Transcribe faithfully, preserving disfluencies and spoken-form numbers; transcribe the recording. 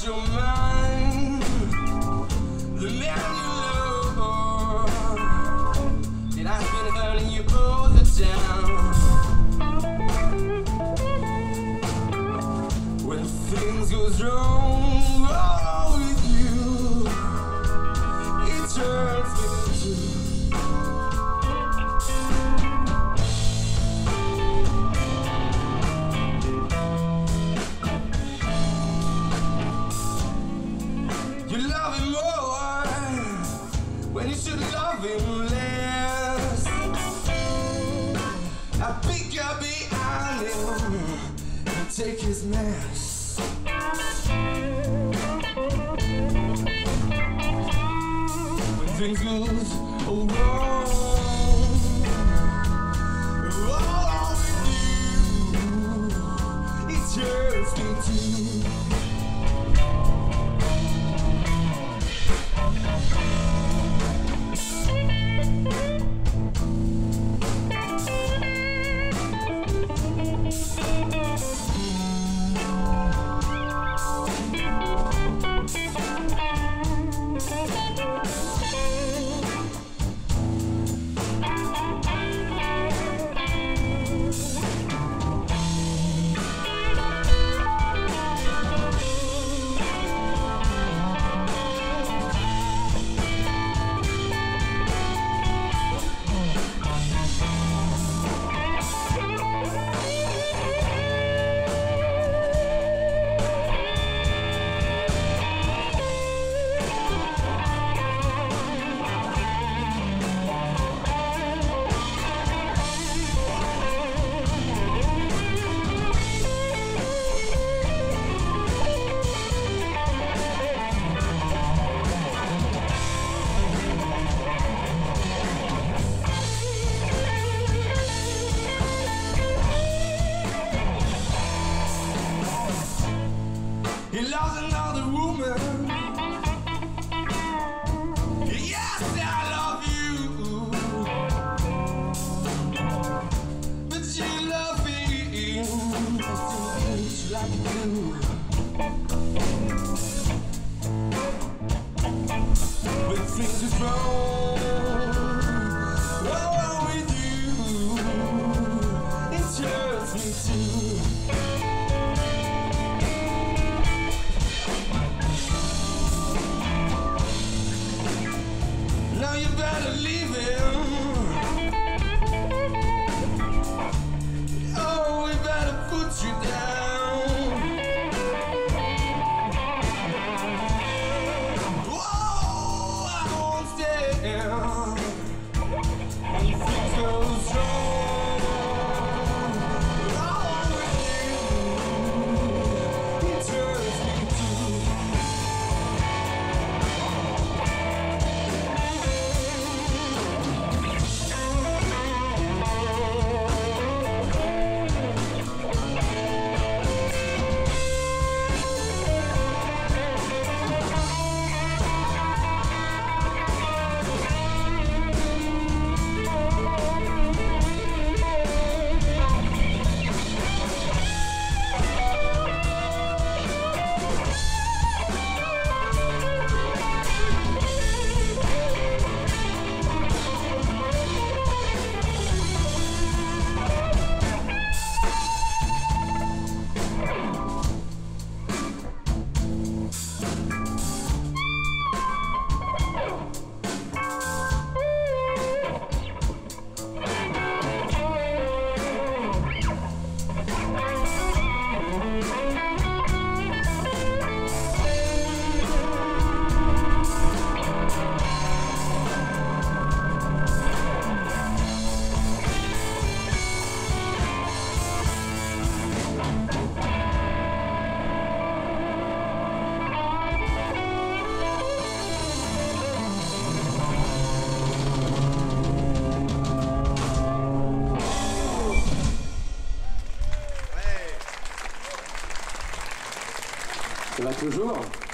your mind, the man you love, that I've been hurting you all the time. When things goes wrong, wrong with you, it hurts me too. You love him more when you should love him less. I pick up behind him and take his mess. When things go wrong, wrong with you, it hurts me too. He loves another woman. Yes, I love you, but you love him just like you do. When things are wrong, wrong with you, it hurts me too. Now you better leave him. Oh, we better put you down. Whoa, I won't stay. When things go wrong, wrong with you, it hurts me too. Ça va toujours?